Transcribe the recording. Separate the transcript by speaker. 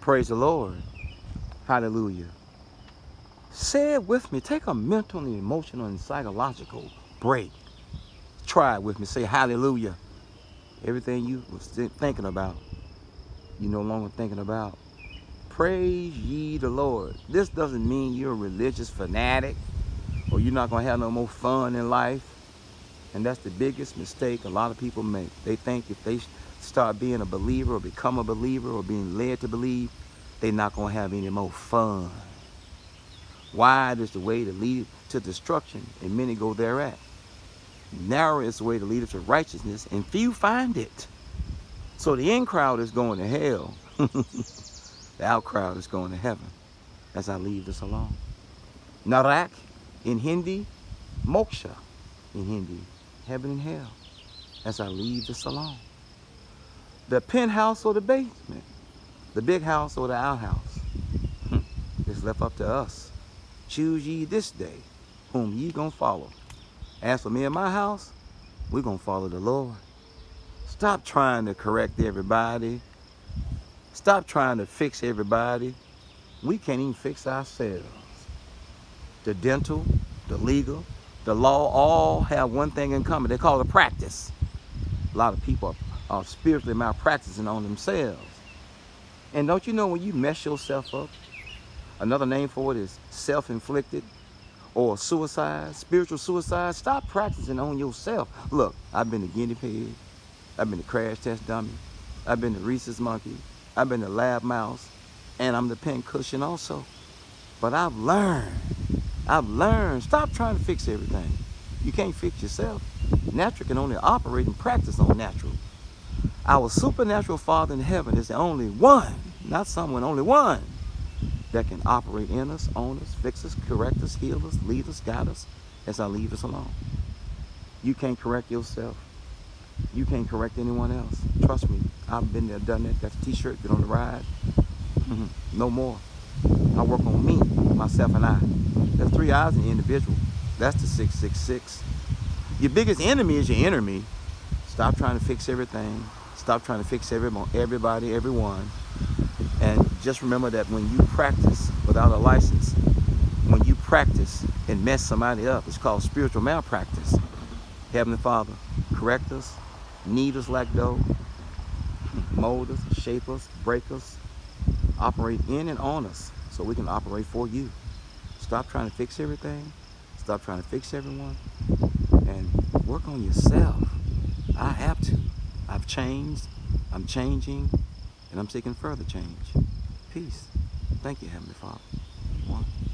Speaker 1: Praise the Lord. Hallelujah. Say it with me. Take a mental and emotional and psychological break. Try it with me. Say hallelujah. Everything you was thinking about, you no longer thinking about. Praise ye the Lord. This doesn't mean you're a religious fanatic or you're not going to have no more fun in life. And that's the biggest mistake a lot of people make. They think if they start being a believer or become a believer or being led to believe, they're not going to have any more fun. Wide is the way to lead to destruction, and many go thereat. Narrow is the way to lead to righteousness, and few find it. So the in crowd is going to hell. The out crowd is going to heaven. As I leave this alone. Narak in Hindi, moksha in Hindi, heaven and hell. As I leave this alone. The penthouse or the basement, the big house or the outhouse, it's left up to us. Choose ye this day whom ye gonna follow. As for me and my house, we're gonna follow the Lord. Stop trying to correct everybody. Stop trying to fix everybody. We can't even fix ourselves. The dental, the legal, the law all have one thing in common. They call it practice. A lot of people are spiritually malpracticing on themselves. And don't you know when you mess yourself up, another name for it is self-inflicted or suicide, spiritual suicide. Stop practicing on yourself. Look, I've been the guinea pig. I've been the crash test dummy. I've been the rhesus monkey. I've been the lab mouse. And I'm the pin cushion also. But I've learned. Stop trying to fix everything. You can't fix yourself. Natural can only operate and practice on natural. Our supernatural Father in heaven is the only one, not someone, only one that can operate in us, on us, fix us, correct us, heal us, lead us, guide us as I leave us alone. You can't correct yourself. You can't correct anyone else. Trust me, I've been there, done that. Got the t-shirt, been on the ride. No more. I work on me, myself, and I. There's 3 eyes in the individual. That's the 666. Your biggest enemy is your enemy. Stop trying to fix everything. Stop trying to fix everybody, everyone. And just remember that when you practice without a license, when you practice and mess somebody up, it's called spiritual malpractice. Heavenly Father, correct us, knead us like dough, mold us, shape us, break us, operate in and on us so we can operate for you. Stop trying to fix everything. Stop trying to fix everyone. And work on yourself. I have to. I've changed. I'm changing. And I'm seeking further change. Peace. Thank you, Heavenly Father. One.